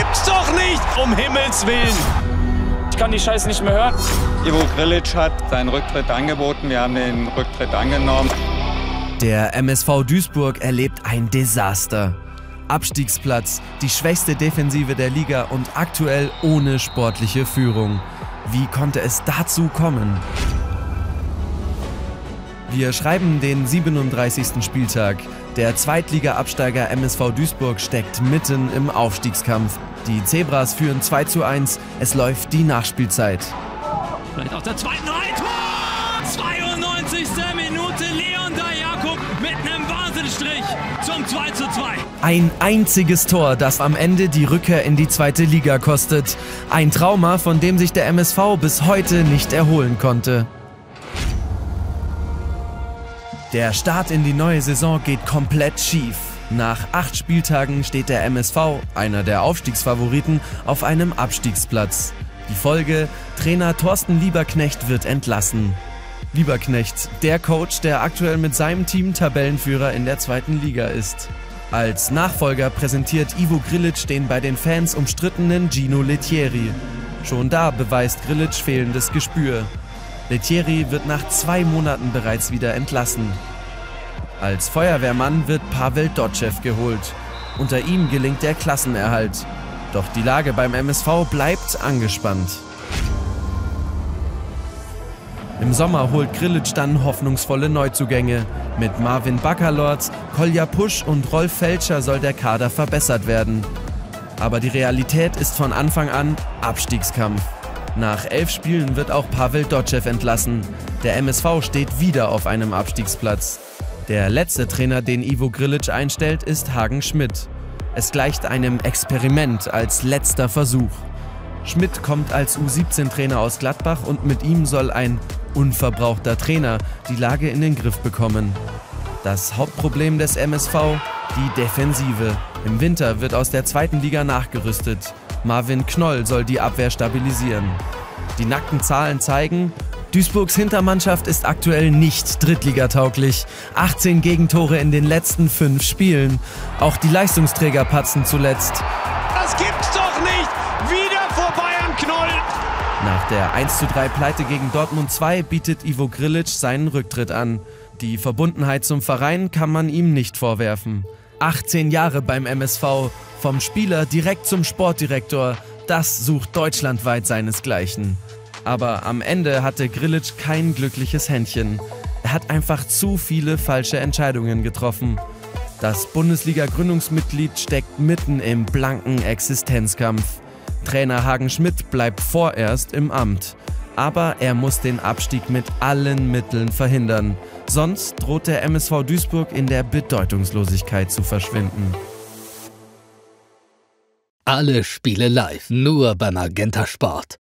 gibt's doch nicht! Um Himmels Willen! Ich kann die Scheiße nicht mehr hören. Ivo Grilic hat seinen Rücktritt angeboten, wir haben den Rücktritt angenommen. Der MSV Duisburg erlebt ein Desaster. Abstiegsplatz, die schwächste Defensive der Liga und aktuell ohne sportliche Führung. Wie konnte es dazu kommen? Wir schreiben den 37. Spieltag. Der Zweitliga-Absteiger MSV Duisburg steckt mitten im Aufstiegskampf. Die Zebras führen 2:1, es läuft die Nachspielzeit. Vielleicht auf der zweiten Reihe. Tor! 92. Minute, Leon Dajakob mit einem Wahnsinnsstrich zum 2:2. Ein einziges Tor, das am Ende die Rückkehr in die zweite Liga kostet. Ein Trauma, von dem sich der MSV bis heute nicht erholen konnte. Der Start in die neue Saison geht komplett schief. Nach 8 Spieltagen steht der MSV, einer der Aufstiegsfavoriten, auf einem Abstiegsplatz. Die Folge: Trainer Thorsten Lieberknecht wird entlassen. Lieberknecht, der Coach, der aktuell mit seinem Team Tabellenführer in der zweiten Liga ist. Als Nachfolger präsentiert Ivo Grilic den bei den Fans umstrittenen Gino Lettieri. Schon da beweist Grilic fehlendes Gespür. Lettieri wird nach 2 Monaten bereits wieder entlassen. Als Feuerwehrmann wird Pavel Dotschew geholt. Unter ihm gelingt der Klassenerhalt. Doch die Lage beim MSV bleibt angespannt. Im Sommer holt Grilic dann hoffnungsvolle Neuzugänge. Mit Marvin Baccalords, Kolja Pusch und Rolf Felscher soll der Kader verbessert werden. Aber die Realität ist von Anfang an Abstiegskampf. Nach 11 Spielen wird auch Pavel Dotschew entlassen. Der MSV steht wieder auf einem Abstiegsplatz. Der letzte Trainer, den Ivo Grilic einstellt, ist Hagen Schmidt. Es gleicht einem Experiment als letzter Versuch. Schmidt kommt als U17-Trainer aus Gladbach und mit ihm soll ein unverbrauchter Trainer die Lage in den Griff bekommen. Das Hauptproblem des MSV? Die Defensive. Im Winter wird aus der zweiten Liga nachgerüstet. Marvin Knoll soll die Abwehr stabilisieren. Die nackten Zahlen zeigen: Duisburgs Hintermannschaft ist aktuell nicht drittligatauglich. 18 Gegentore in den letzten 5 Spielen. Auch die Leistungsträger patzen zuletzt. Das gibt's doch nicht! Wieder vorbei an Knoll! Nach der 1:3 Pleite gegen Dortmund 2 bietet Ivo Grilic seinen Rücktritt an. Die Verbundenheit zum Verein kann man ihm nicht vorwerfen. 18 Jahre beim MSV, vom Spieler direkt zum Sportdirektor, das sucht deutschlandweit seinesgleichen. Aber am Ende hatte Grilic kein glückliches Händchen. Er hat einfach zu viele falsche Entscheidungen getroffen. Das Bundesliga-Gründungsmitglied steckt mitten im blanken Existenzkampf. Trainer Hagen Schmidt bleibt vorerst im Amt. Aber er muss den Abstieg mit allen Mitteln verhindern. Sonst droht der MSV Duisburg in der Bedeutungslosigkeit zu verschwinden. Alle Spiele live, nur bei Magenta Sport.